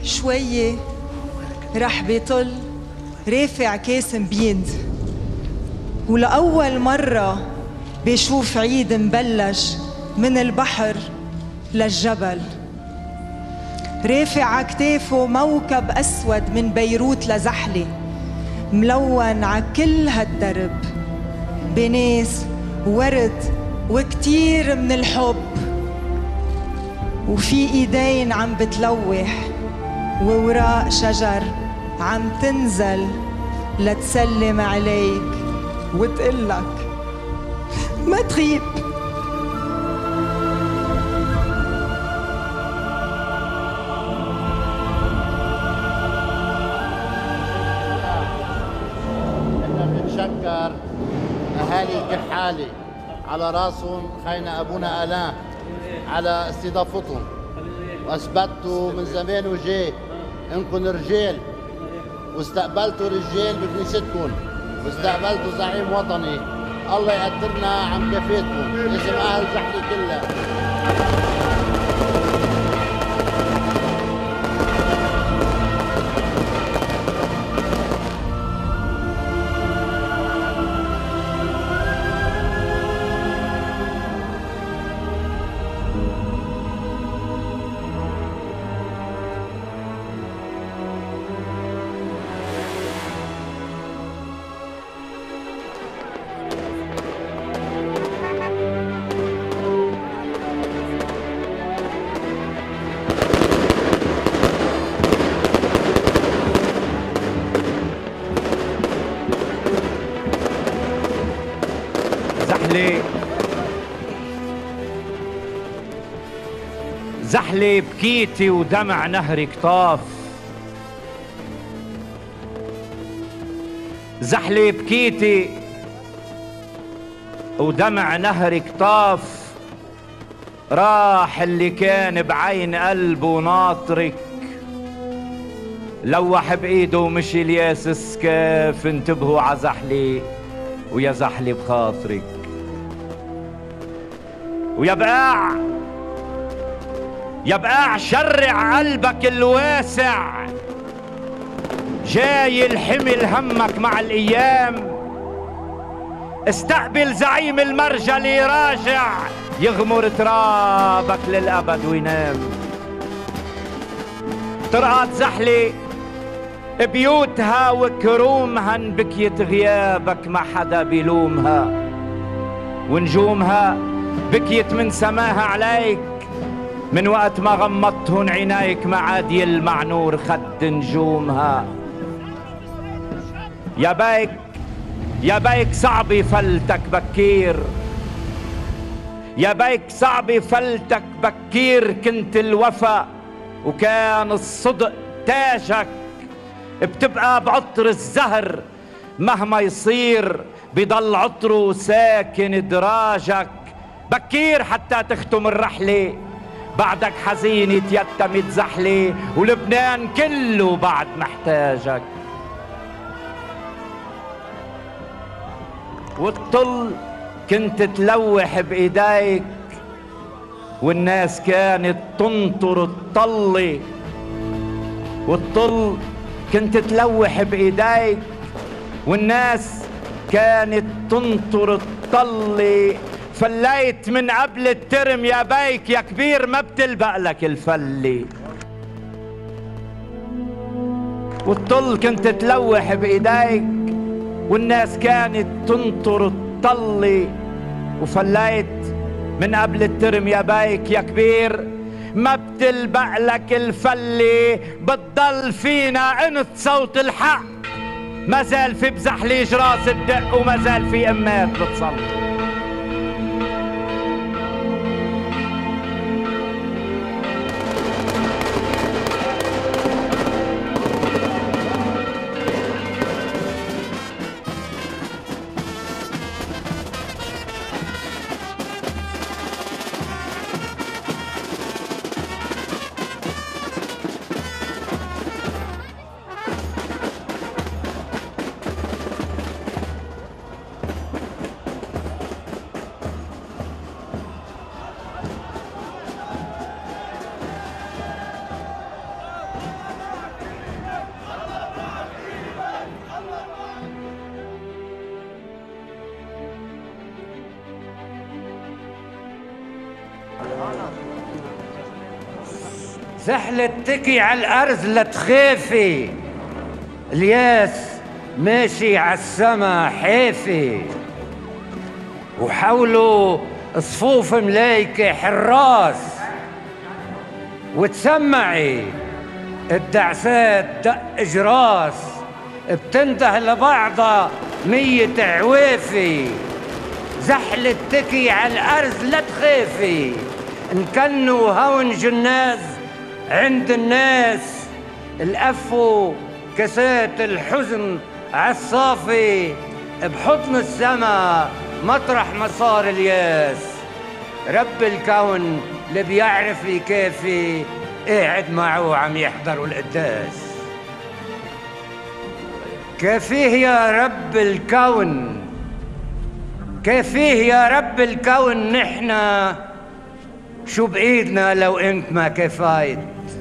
شوية رح بيطل رافع كاسم بيد، ولأول مرة بيشوف عيد مبلش من البحر للجبل. رافع عكتافه موكب أسود من بيروت لزحلة، ملون عكل هالدرب بناس ورد وكتير من الحب، وفي ايدين عم بتلوح ووراق شجر عم تنزل لتسلم عليك وتقلك ما تغيب. بنتشكر اهالي الكحالي على راسهم خينا ابونا الان على استضافتهم، واثبتوا من زمان وجاي انكم رجال، واستقبلتوا رجال بكنيستكم، واستقبلتوا زعيم وطني. الله يقدرنا عن كفايتكم، لازم اهل زحلة كلها. زحلة بكيتي ودمع نهرك طاف، زحلة بكيتي ودمع نهرك طاف، راح اللي كان بعين قلبه ناطرك، لوح بايده ومشي الياس سكاف. انتبهوا ع زحلة ويا زحلة بخاطرك، ويا بقاع يا بقاع شرع قلبك الواسع، جاي الحمل همك مع الايام، استقبل زعيم المرجل يراجع، يغمر ترابك للابد وينام. طرقت زحلة بيوتها وكرومها، بكيت غيابك ما حدا بيلومها، ونجومها بكيت من سماها عليك، من وقت ما غمضتهن عينيك ما عاد يلمع نور خد نجومها. يا بيك صعب يفلتك بكير، يا بيك صعب يفلتك بكير، كنت الوفا وكان الصدق تاجك، بتبقى بعطر الزهر مهما يصير بضل عطره ساكن دراجك. بكير حتى تختم الرحلة، بعدك حزين يتيتم زحلة، ولبنان كله بعد محتاجك. والطل كنت تلوح بايديك، والناس كانت تنطر الطلة، والطل كنت تلوح بايديك، والناس كانت تنطر الطلة. فليت من قبل الترم يا بيك، يا كبير ما بتلبق لك الفلة. والطل كنت تلوح بايديك، والناس كانت تنطر الطلة. وفليت من قبل الترم يا بيك، يا كبير ما بتلبق لك الفلة. بتضل فينا انت صوت الحق، ما زال في بزحلة جراس الدق، وما زال في امات بتصلي. زحلة تكي على الأرز لا تخافي، الياس ماشي على السما حافي، وحوله صفوف ملايكة حراس، وتسمعي الدعسات دق جراس، بتنده لبعضها 100 عوافي. زحلة تكي على الأرز لا تخافي، نكنوا هون جناز عند الناس، القفوا كاسات الحزن عالصافي، بحضن السما مطرح ما صار الياس. رب الكون اللي بيعرف يكافي، قاعد معه عم يحضروا القداس. كافيه يا رب الكون، كافيه يا رب الكون، نحنا شو بإيدنا لو انت ما كفايت.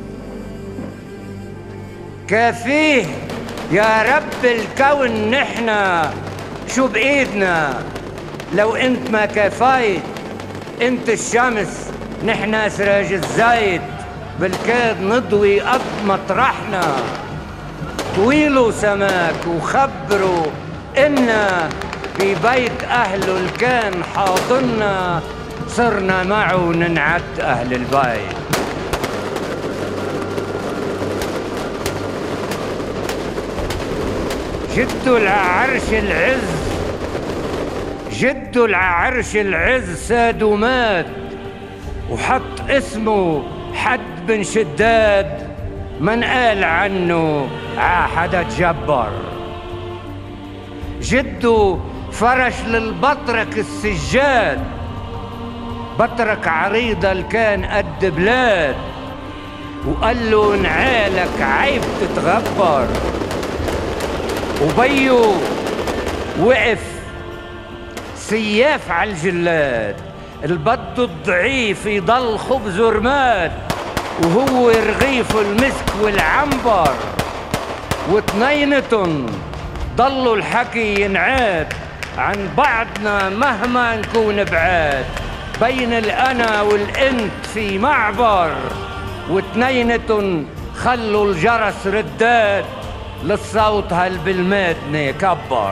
كافيه يا رب الكون، نحنا شو بإيدنا لو انت ما كفايت. انت الشمس نحنا سراج الزايد، بالكاد نضوي قد مطرحنا. طويلوا سماك وخبروا إنا في بيت أهله اللي كان حاضننا، صرنا معه ننعد أهل البيت. جدوا العرش العز، جدوا العرش العز ساد ومات، وحط اسمه حد بن شداد، من قال عنه حدا تجبر. جدو فرش للبطرك السجاد، بطرك عريضة اللي كان قد بلاد، وقال له نعالك عيب تتغبر. وبيو وقف سياف على الجلاد، البد الضعيف يضل خبز ورماد، وهو رغيف المسك والعنبر. واتنينتن ضلوا الحكي ينعاد عن بعضنا مهما نكون بعاد، بين الأنا والأنت في معبر. واتنينتن خلوا الجرس رداد، للصوت هل بالمادنة كبر.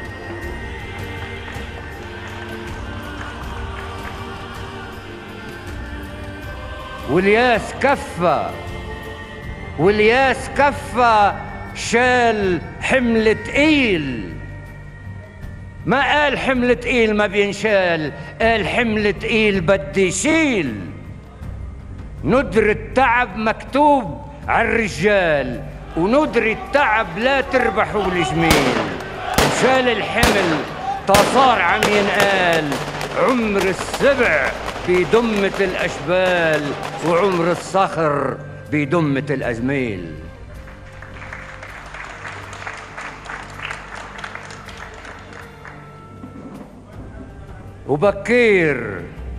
والياس كفى، والياس كفى، شال حمل تقيل. ما قال حمل تقيل ما بينشال، قال حمل تقيل بدي يشيل. ندر التعب مكتوب على الرجال، وندر التعب لا تربحوا الجميل. وشال الحمل صار عم ينقال، عمر السبع بضمة الأشبال، وعمر الصخر بضمة الأزميل. وبكير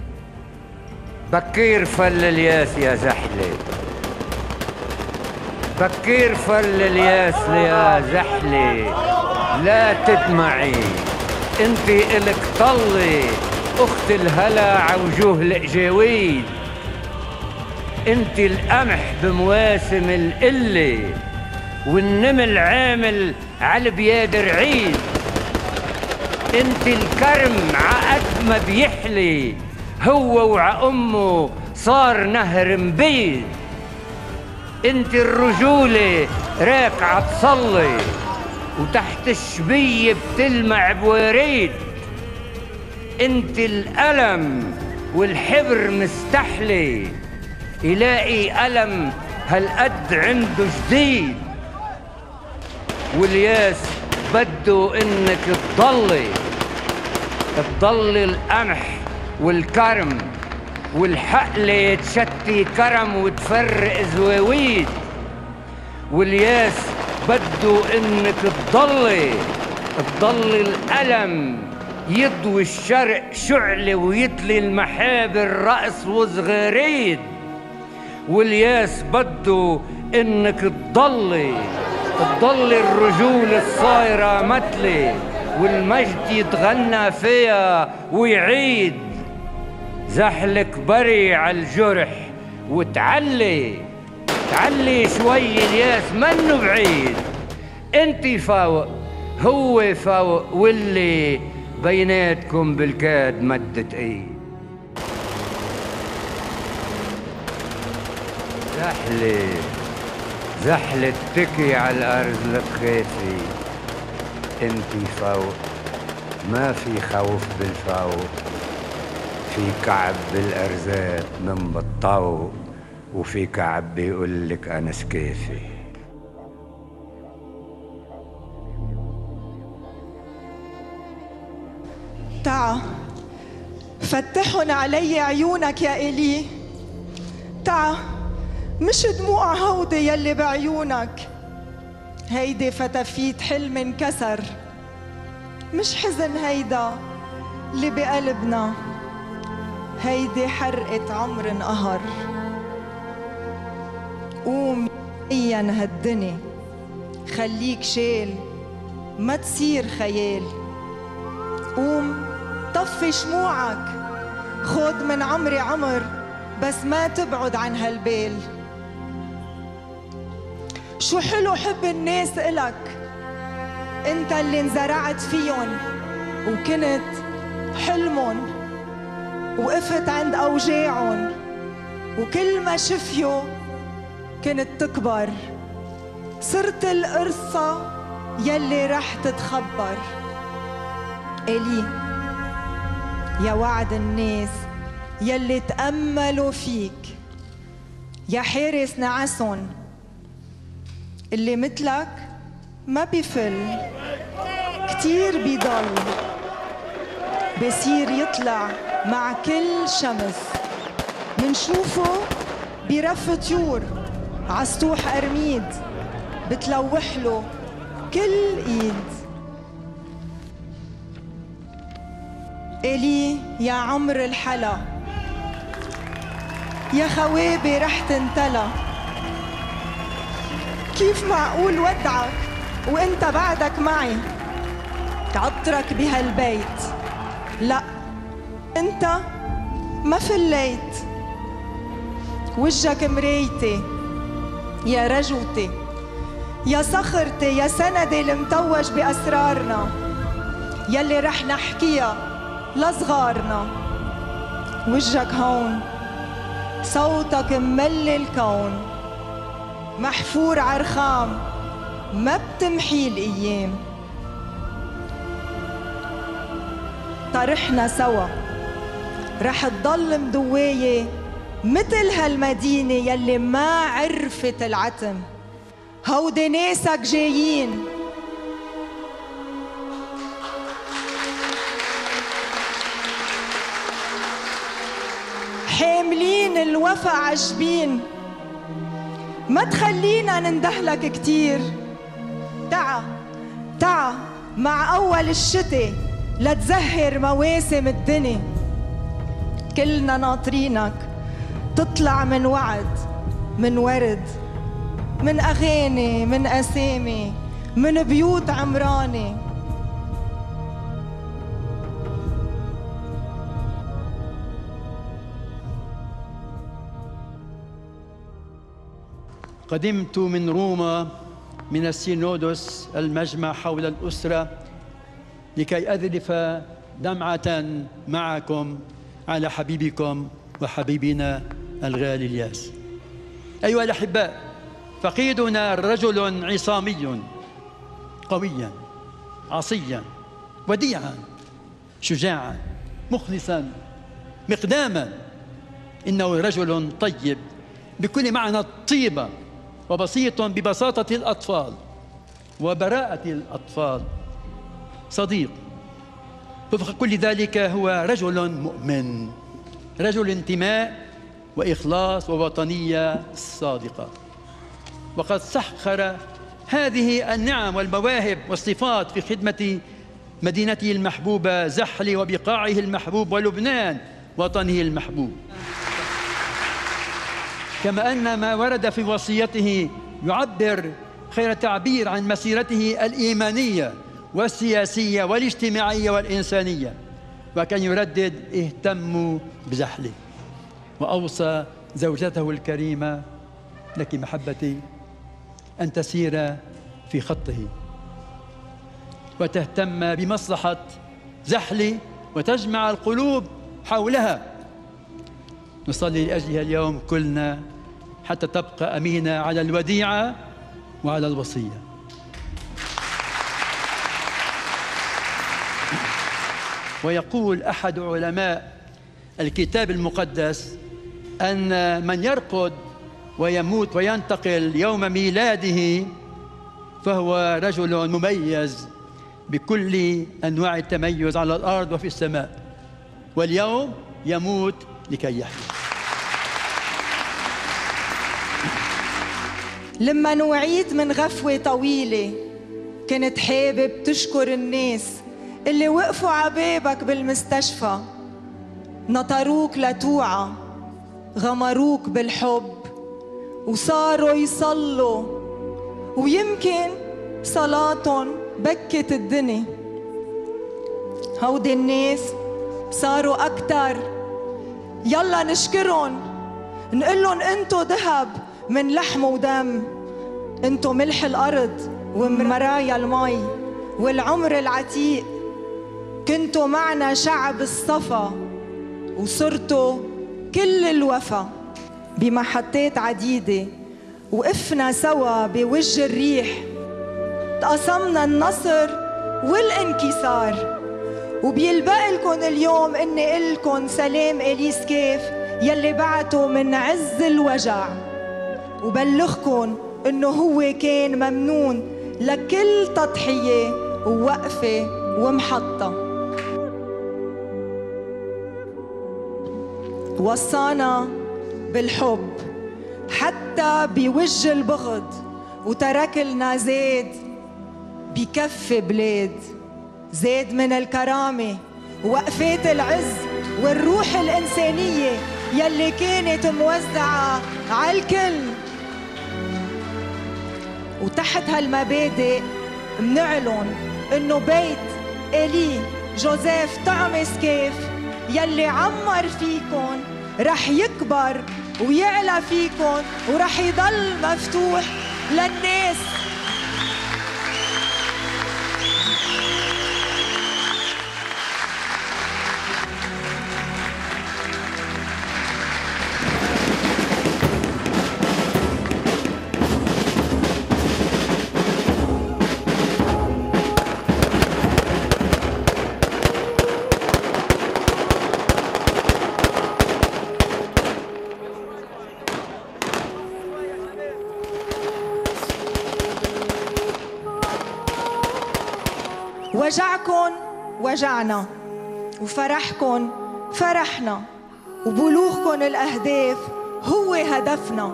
بكير فل الياس يا زحلة، بكير فل الياس يا زحلة. لا تدمعي انت الك طلي، اخت الهلا عوجوه القجاويد. انت القمح بمواسم القلة، والنمل عامل على بيادر عيد. انت الكرم عقد ما بيحلي، هو وع امه صار نهر مبيد. انت الرجولة راكعة تصلي، وتحت الشبية بتلمع بوريد. انت الألم والحبر مستحلي، يلاقي ألم هالقد عنده جديد. والياس بده انك تضلي القمح والكرم، والحقلة تشتي كرم وتفرق زواويد. والياس بده انك تضلي الألم يضوي الشرق شعلة، ويتلي المحابر رأس وصغريد. والياس بده انك تضلي الرجول الصايرة متلي، والمجد يتغنى فيها ويعيد. زحلك بري على الجرح وتعلي، تعلي شوي الياس منه بعيد، انتي فوق هو فوق، واللي بيناتكم بالكاد مدت ايد. زحلة تكي على الارض لا تخافي، انتي فوق ما في خوف بالفوق، في كعب بالارزاق من بالطوق، وفي كعب بيقولك انا سكافي. تعا فتحن علي عيونك يا إيلي، تعا مش دموع هودي يلي بعيونك، هيدي فتافيت حلم انكسر، مش حزن هيدا اللي بقلبنا، هيدي حرقة عمر انقهر. قوم زين هالدني، خليك شيل ما تصير خيال، قوم طفي شموعك، خود من عمري عمر بس ما تبعد عن هالبال. شو حلو حب الناس إلك، انت اللي انزرعت فيهم وكنت حلمهم، وقفت عند أوجاعهم، وكل ما شفيوا كنت تكبر، صرت القرصة يلي رح تتخبر. إيلي يا وعد الناس يلي تأملوا فيك، يا حارس نعسن اللي مثلك ما بيفل، كتير بيضل بصير يطلع مع كل شمس، منشوفه برف طيور عسطوح أرميد، بتلوحله كل إيد. إيلي يا عمر الحلا، يا خوابي رح تنتلى، كيف معقول ودعك وانت بعدك معي، عطرك بهالبيت، لا انت ما فليت، وجهك مرايتي يا رجوتي، يا صخرتي، يا سندي المتوج بأسرارنا، يلي رح نحكيها لصغارنا. وجهك هون، صوتك مملي الكون، محفور عرخام ما بتمحي الأيام. طرحنا سوا رح تضل مدواية مثل هالمدينة يلي ما عرفت العتم، هودي ناسك جايين حاملين الوفا عجبين، ما تخلينا نندهلك كتير. تعا مع أول الشتي لتزهر مواسم الدنيا، كلنا ناطرينك تطلع من وعد، من ورد، من أغاني، من أسامي، من بيوت عمراني. قدمت من روما من السينودوس المجمع حول الأسرة لكي أذرف دمعة معكم على حبيبكم وحبيبنا الغالي الياس. أيها الأحباء، فقيدنا رجل عصامي قويا عصيا وديعا شجاعا مخلصا مقداما، إنه رجل طيب بكل معنى الطيبة، وبسيط ببساطة الأطفال وبراءة الأطفال، صديق. وفوق كل ذلك هو رجل مؤمن، رجل انتماء وإخلاص ووطنية صادقة، وقد سخر هذه النعم والمواهب والصفات في خدمة مدينته المحبوبة زحل وبقاعه المحبوب ولبنان وطنه المحبوب. كما أن ما ورد في وصيته يعبر خير تعبير عن مسيرته الإيمانية والسياسية والاجتماعية والإنسانية، وكان يردد اهتموا بزحله، وأوصى زوجته الكريمة لك محبتي أن تسير في خطه وتهتم بمصلحة زحل وتجمع القلوب حولها. نصلي لأجلها اليوم كلنا حتى تبقى أمينة على الوديعة وعلى الوصية. ويقول أحد علماء الكتاب المقدس أن من يرقد ويموت وينتقل يوم ميلاده فهو رجل مميز بكل أنواع التميز على الأرض وفي السماء، واليوم يموت لكي يحيا. لما وعيت من غفوة طويلة كنت حابب تشكر الناس اللي وقفوا عبابك بالمستشفى، نطروك لتوعى، غمروك بالحب وصاروا يصلوا، ويمكن صلاتهم بكت الدنيا. هودي الناس صاروا أكتر، يلا نشكرهم، نقلن انتو ذهب من لحم ودم، انتو ملح الأرض ومرايا المي والعمر العتيق، كنتوا معنا شعب الصفا وصرتوا كل الوفا. بمحطات عديدة وقفنا سوا بوجه الريح، تقاسمنا النصر والانكسار، وبيلبق لكم اليوم اني قلكن سلام إليس كيف يلي بعتوا من عز الوجع، وبلغكن انه هو كان ممنون لكل تضحية ووقفة ومحطة. وصانا بالحب حتى بوجه البغض، وترك لنا زاد بكف بلاد، زاد من الكرامة ووقفات العز والروح الإنسانية يلي كانت موزعة على الكل. وتحت هالمبادئ منعلن إنه بيت إلي جوزيف طعمس كيف يلي عمر فيكن رح يكبر ويعلى فيكن ورح يضل مفتوح للناس. وجعكن وجعنا وفرحكن فرحنا، وبلوغكن الأهداف هو هدفنا.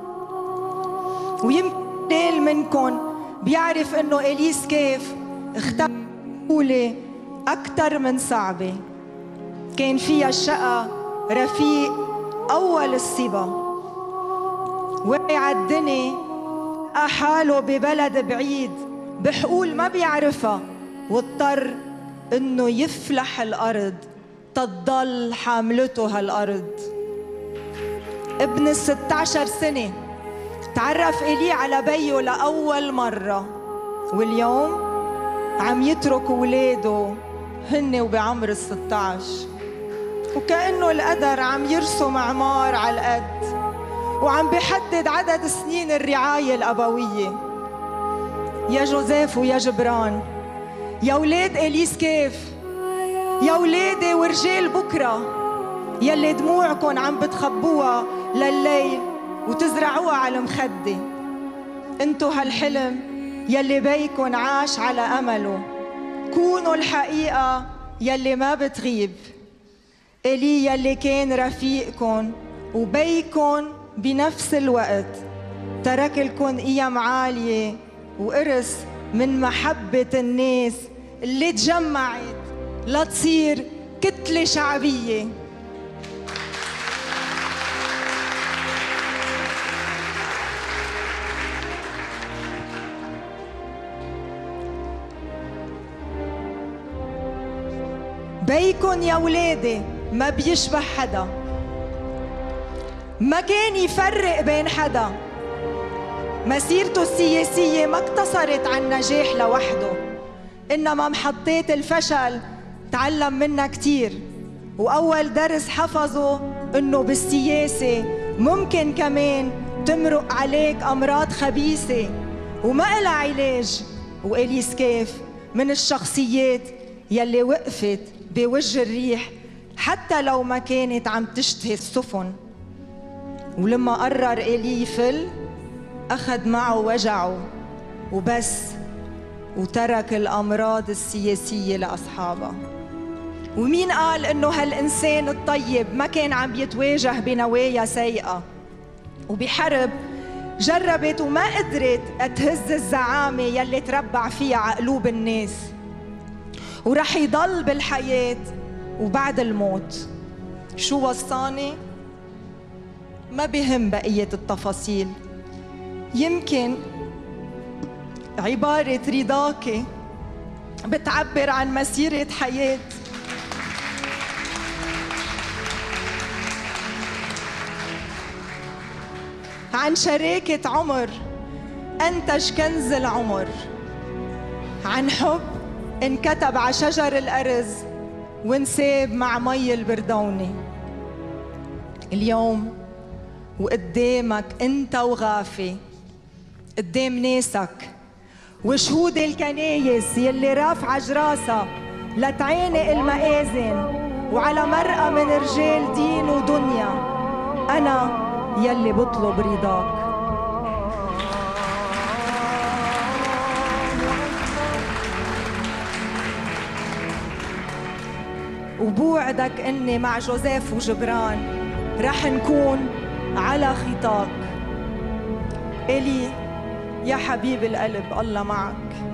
ويمكن منكن بيعرف إنه إليس كيف اختار أولى أكتر من صعبة، كان فيها الشقة رفيق أول الصبا، وقع الدنيا لقى حاله ببلد بعيد بحقول ما بيعرفها، واضطر انه يفلح الارض تضل حاملته هالارض. ابن 16 سنة تعرف إلي على بيه لأول مرة، واليوم عم يترك ولاده هن وبعمر 16، وكأنه القدر عم يرسم عمار على القد وعم بيحدد عدد سنين الرعاية الأبوية. يا جوزيف ويا جبران، يا ولاد إليس كيف، يا ولادي ورجال بكرة يلي دموعكن عم بتخبوها لليل وتزرعوها على المخدة، انتو هالحلم يلي بيكن عاش على أمله، كونوا الحقيقة يلي ما بتغيب. إلي يلي كان رفيقكن وبيكن بنفس الوقت ترك لكن قيم عالية وإرث من محبة الناس اللي تجمعت لتصير كتلة شعبية. بيكن يا ولادي ما بيشبه حدا، ما كان يفرق بين حدا، مسيرته السياسية ما اقتصرت على النجاح لوحده، إنما محطات الفشل تعلم منها كتير. وأول درس حفظه إنه بالسياسة ممكن كمان تمرق عليك أمراض خبيثة وما إلها علاج. وإلي سكيف من الشخصيات يلي وقفت بوجه الريح حتى لو ما كانت عم تشتهي السفن. ولما قرر إلي يفل أخذ معه وجعه وبس، وترك الأمراض السياسية لأصحابها. ومين قال إنه هالإنسان الطيب ما كان عم بيتواجه بنوايا سيئة وبحرب جربت وما قدرت تهز الزعامة يلي تربع فيها عقلوب الناس، ورح يضل بالحياة وبعد الموت. شو وصاني؟ ما بهم بقية التفاصيل، يمكن عبارة رضاكي بتعبر عن مسيرة حياة عن شراكة عمر أنتج كنز العمر، عن حب انكتب على شجر الأرز وانساب مع مي البردونة. اليوم وقدامك انت وغافي، قدام ناسك وشهود الكنايس يلي رافعة جراسها لتعانق المآذن، وعلى مرأة من رجال دين ودنيا، أنا يلي بطلب رضاك. وبوعدك اني مع جوزيف وجبران رح نكون على خطاك. إلي يا حبيب القلب، الله معك.